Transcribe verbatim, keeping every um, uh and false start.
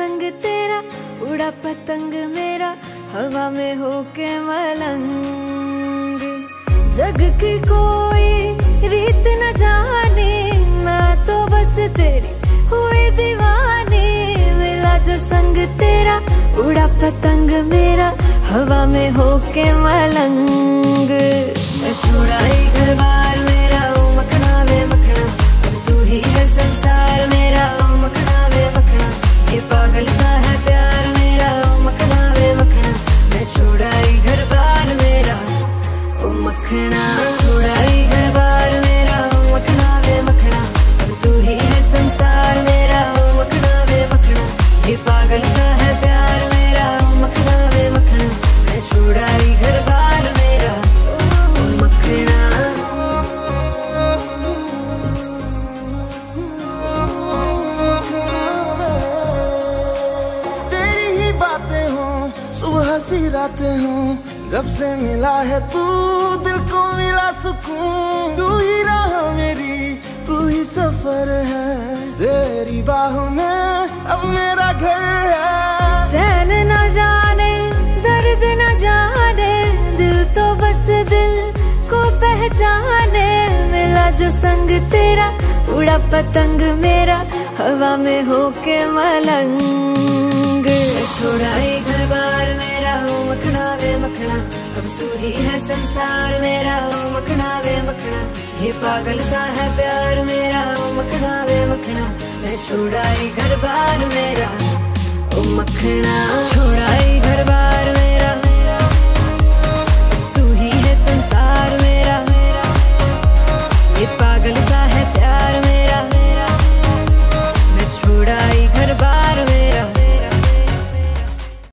संग तेरा उड़ा पतंग मेरा हवा में होके मलंग। जग की कोई रीत न जाने मैं तो बस तेरी हुई दीवानी। मिला जो संग तेरा उड़ा पतंग मेरा हवा में होके मलंग। मैं छुड़ाई घर बार मेरा ओ मखना वे मखना, अब तू ही है संसार मेरा ओ मखना वे मखना। ये पागल सा है प्यार मेरा ओ मखना वे मखना। मैं छुड़ाई घर बार मेरा ओ मखना, छुड़ाई घर बार मेरा ओ मखना वे मखना। अब तू ही है संसार मेरा ओ मखना वे मखना। ये पागल सा है प्यार मेरा ओ मखना वे मखना। मैं छुड़ाई घर बार मेरा ओ मखना। तेरी ही बातें हो सुबह सी रातें हो, जब से मिला है तू दिल को मिला सुकून। तू ही राह मेरी तू ही सफर है, तेरी बाहों में अब मेरा घर है। चैन न जाने दर्द न जाने दिल तो बस दिल को पहचाने। मिला जो संग तेरा उड़ा पतंग मेरा हवा में होके मलंग। छुड़ाई घर बार मेरा ओ मखना वे मखना, अब तू ही है संसार मेरा ओ मखना वे मखना। ये पागल सा है प्यार मेरा ओ मखना वे मखना। मैं छुड़ाई घर बार मेरा ओ मखना, छुड़ाई